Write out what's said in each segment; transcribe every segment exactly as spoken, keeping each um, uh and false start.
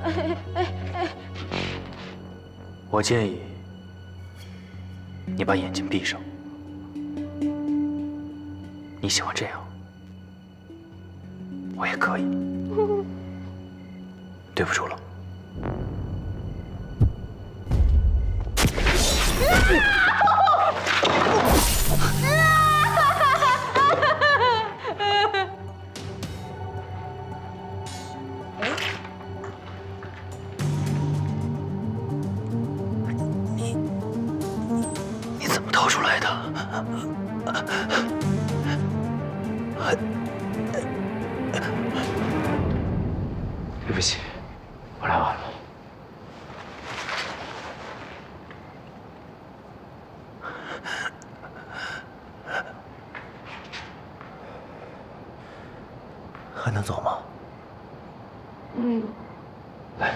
我建议你把眼睛闭上。你喜欢这样，我也可以。对不住了。你你怎么掏出来的？对不起，我来晚了。还能走吗？ 嗯。 来。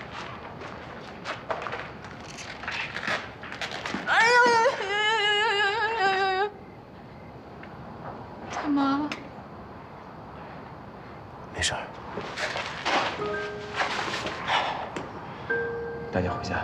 哎呦呦呦呦呦呦呦呦呦！干嘛？ 没事儿。带你回家。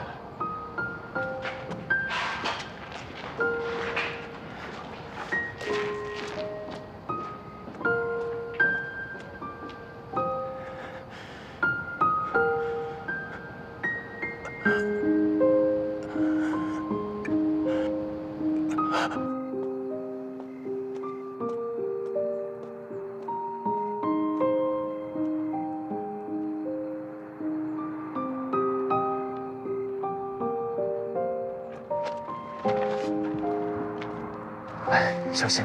哎，小心！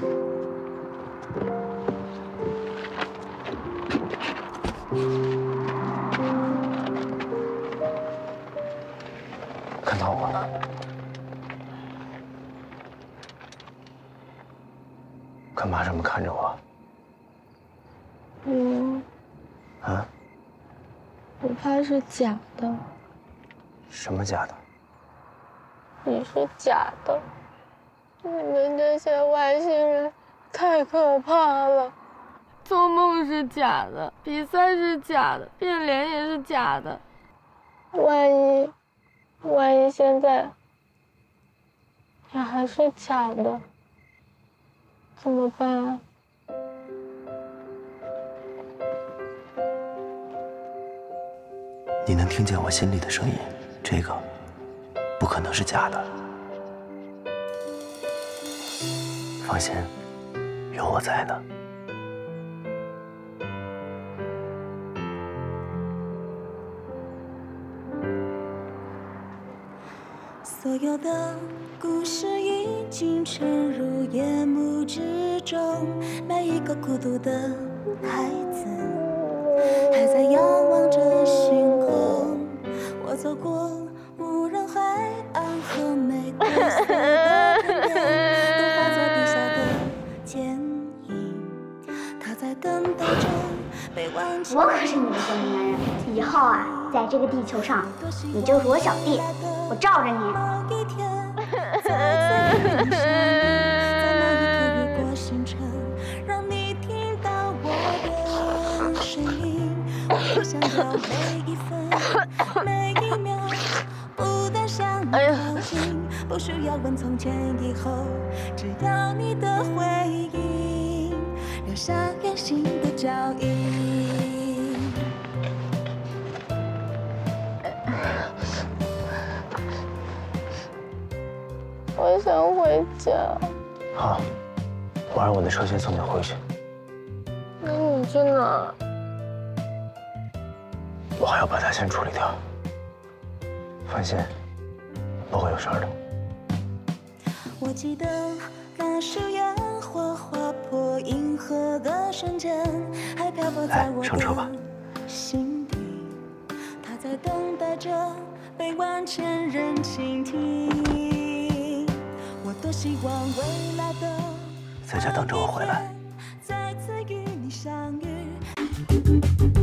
看到我了？干嘛这么看着我？ 嗯。 啊？ 我怕是假的。 什么假的？ 你是假的。 你们这些外星人太可怕了！做梦是假的，比赛是假的，变脸也是假的。万一，万一现在也还是假的，怎么办？ 你能听见我心里的声音，这个不可能是假的。 放心，有我在呢。 所有的故事已经沉入夜幕之中，每一个孤独的孩子还在遥望着星空。我走过无人海岸和玫瑰色的天边。 我可是你的小男人，以后啊，在这个地球上，你就是我小弟，我罩着你。 哎呀！不需要问从前以后，只要你的回应。 留下远行的脚印。 我想回家。 好，我让我的车先送你回去。 那你去哪儿？ 我还要把它先处理掉。放心，不会有事的。 我记得那是烟火划破银河的瞬间，还漂泊在我的心底。他在等待着被万千人倾听。我多希望未来的在家等着我回来。 再次与你相遇。